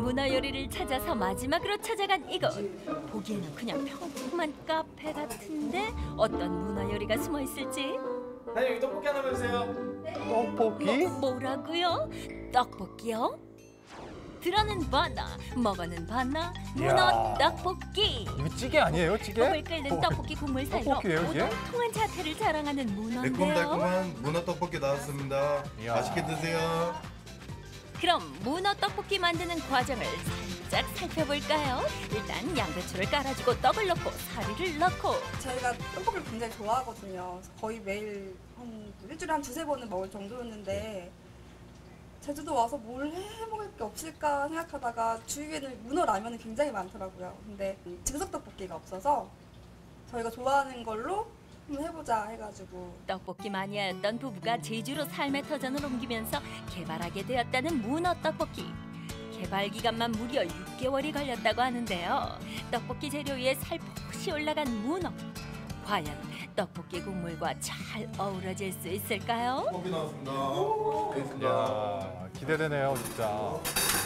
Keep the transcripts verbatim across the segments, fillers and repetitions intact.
문어 요리를 찾아서 마지막으로 찾아간 이곳. 보기에는 그냥 평범한 카페 같은데 어떤 문어 요리가 숨어 있을지. 아니 여기 떡볶이 하나만 주세요. 떡볶이? 뭐, 뭐라고요? 떡볶이요? 들어는 봤나, 먹어는 봤나, 문어 이야. 떡볶이. 이거 찌개 아니에요, 찌개? 떡을 끓는 떡볶이 국물 사이로 떡볶이예요, 이게? 오동통한 자태를 자랑하는 문어인데요. 매콤달콤한 문어 떡볶이 나왔습니다. 이야. 맛있게 드세요. 그럼 문어 떡볶이 만드는 과정을 살짝 살펴볼까요? 일단 양배추를 깔아주고 떡을 넣고 사리를 넣고. 저희가 떡볶이를 굉장히 좋아하거든요. 거의 매일 한 일주일에 한 두세 번은 먹을 정도였는데 제주도 와서 뭘 해 먹을 게 없을까 생각하다가 주위에는 문어 라면이 굉장히 많더라고요. 근데 즉석 떡볶이가 없어서 저희가 좋아하는 걸로 한번 해보자 해가지고. 떡볶이 마니아였던 부부가 제주로 삶의 터전을 옮기면서 개발하게 되었다는 문어 떡볶이. 개발 기간만 무려 육 개월이 걸렸다고 하는데요. 떡볶이 재료 위에 살포시 올라간 문어. 과연 떡볶이 국물과 잘 어우러질 수 있을까요? 떡볶이 나왔습니다. 알겠습니다. 이야, 기대되네요, 진짜.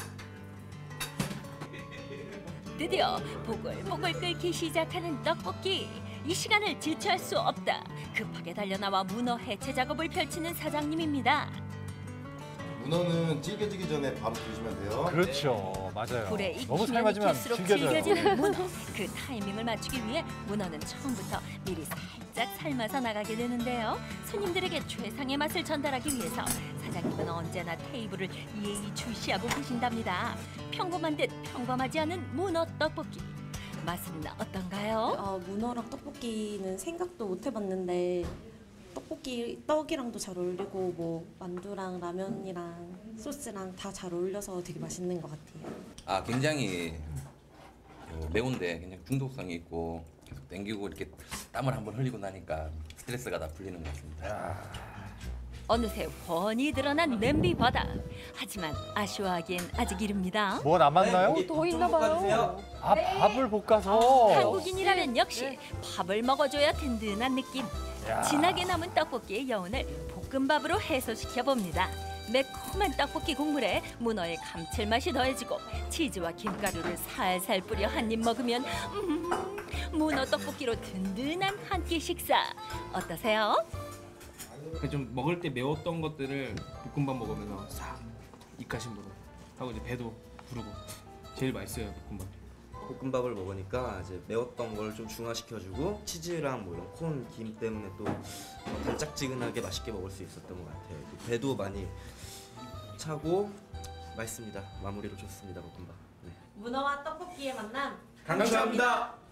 드디어 보글보글 끓기 시작하는 떡볶이. 이 시간을 지체할 수 없다. 급하게 달려나와 문어 해체 작업을 펼치는 사장님입니다. 문어는 질겨지기 전에 바로 드시면 돼요. 그렇죠, 맞아요. 불에 너무 익히면 삶아지면 익힐수록 질겨져요. 질겨지는 문어. 그 타이밍을 맞추기 위해 문어는 처음부터 미리 살짝 삶아서 나가게 되는데요. 손님들에게 최상의 맛을 전달하기 위해서 사장님은 언제나 테이블을 예의주시하고 계신답니다. 평범한 듯 평범하지 않은 문어 떡볶이. 맛은 어떤가요? 어, 문어랑 떡볶이는 생각도 못 해봤는데 떡볶이 떡이랑도 잘 어울리고 뭐 만두랑 라면이랑 소스랑 다 잘 어울려서 되게 맛있는 것 같아요. 아 굉장히 어, 매운데 굉장히 중독성이 있고 계속 땡기고 이렇게 땀을 한번 흘리고 나니까 스트레스가 다 풀리는 것 같습니다. 어느새 훤히 드러난 냄비 바닥. 하지만 아쉬워하기엔 아직 이릅니다. 뭐가 남았나요? 더 있나 봐요. 아, 밥을 볶아서. 한국인이라면 역시 밥을 먹어줘야 든든한 느낌. 야. 진하게 남은 떡볶이의 여운을 볶음밥으로 해소시켜 봅니다. 매콤한 떡볶이 국물에 문어의 감칠맛이 더해지고 치즈와 김가루를 살살 뿌려 한 입 먹으면 음, 문어 떡볶이로 든든한 한 끼 식사. 어떠세요? 좀 먹을 때 매웠던 것들을 볶음밥 먹으면서 싹 입가심으로 하고 이제 배도 부르고 제일 맛있어요 볶음밥. 볶음밥을 먹으니까 이제 매웠던 걸 좀 중화시켜주고 치즈랑 뭐 이런 콘, 김 때문에 또 달짝지근하게 맛있게 먹을 수 있었던 것 같아요. 배도 많이 차고 맛있습니다. 마무리로 좋습니다 볶음밥. 네. 문어와 떡볶이의 만남 강추합니다.